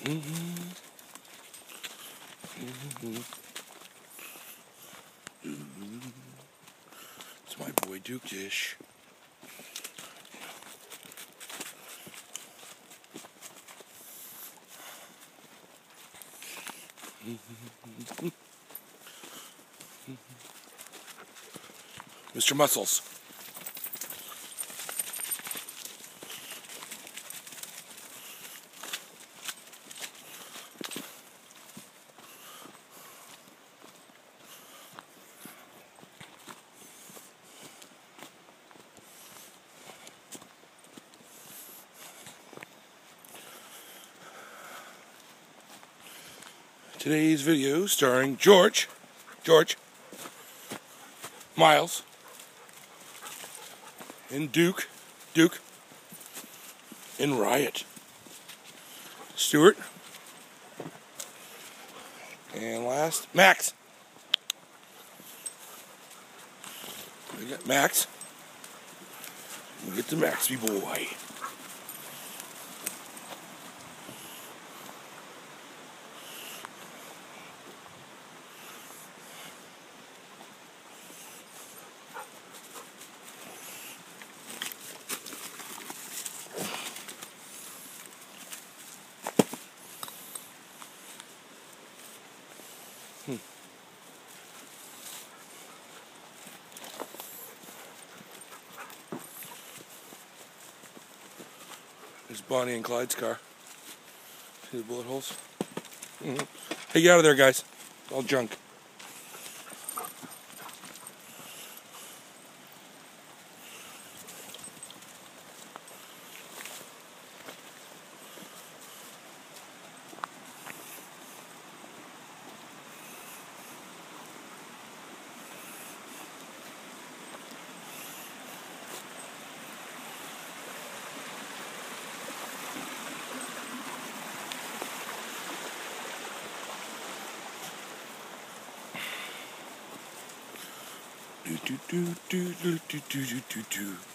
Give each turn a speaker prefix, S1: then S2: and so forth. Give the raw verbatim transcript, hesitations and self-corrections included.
S1: Mm-hmm. Mm-hmm. Mm-hmm. It's my boy Duke Dish. Mm-hmm. Mister Muscles. Today's video starring George, George, Miles, and Duke, Duke, and Riot, Stuart, and last, Max. We got Max. We get the Maxby boy. Hmm. There's Bonnie and Clyde's car. See the bullet holes? Mm-hmm. Hey, get out of there, guys. It's all junk. Do do do do do do do do do.